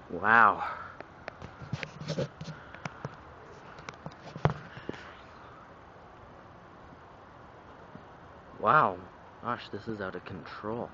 Wow. Wow. Gosh, this is out of control.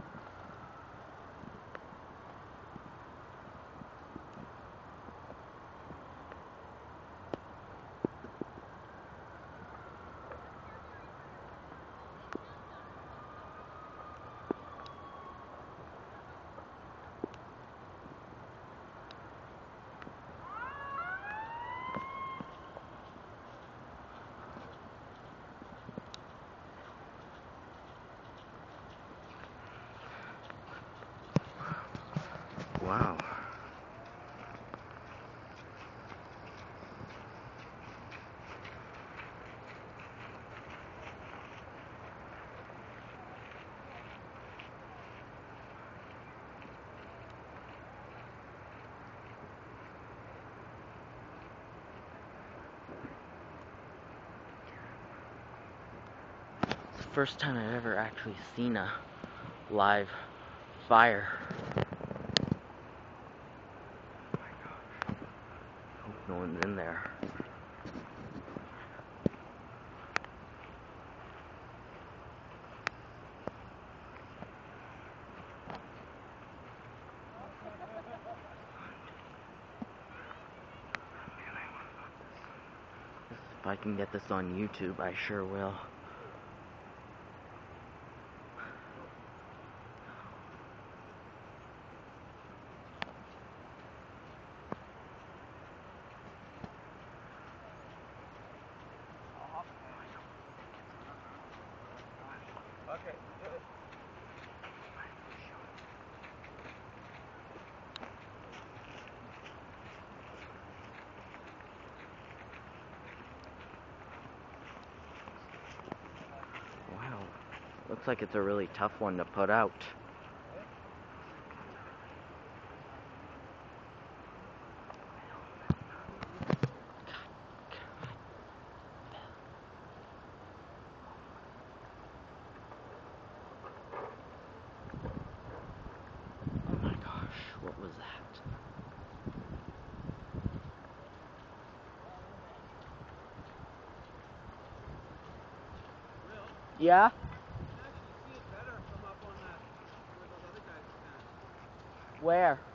Wow. It's the first time I've ever actually seen a live fire. Hope no one's in there. If I can get this on YouTube, I sure will. Okay, do it. Wow. Looks like it's a really tough one to put out. Oh my gosh, what was that? Yeah? Where?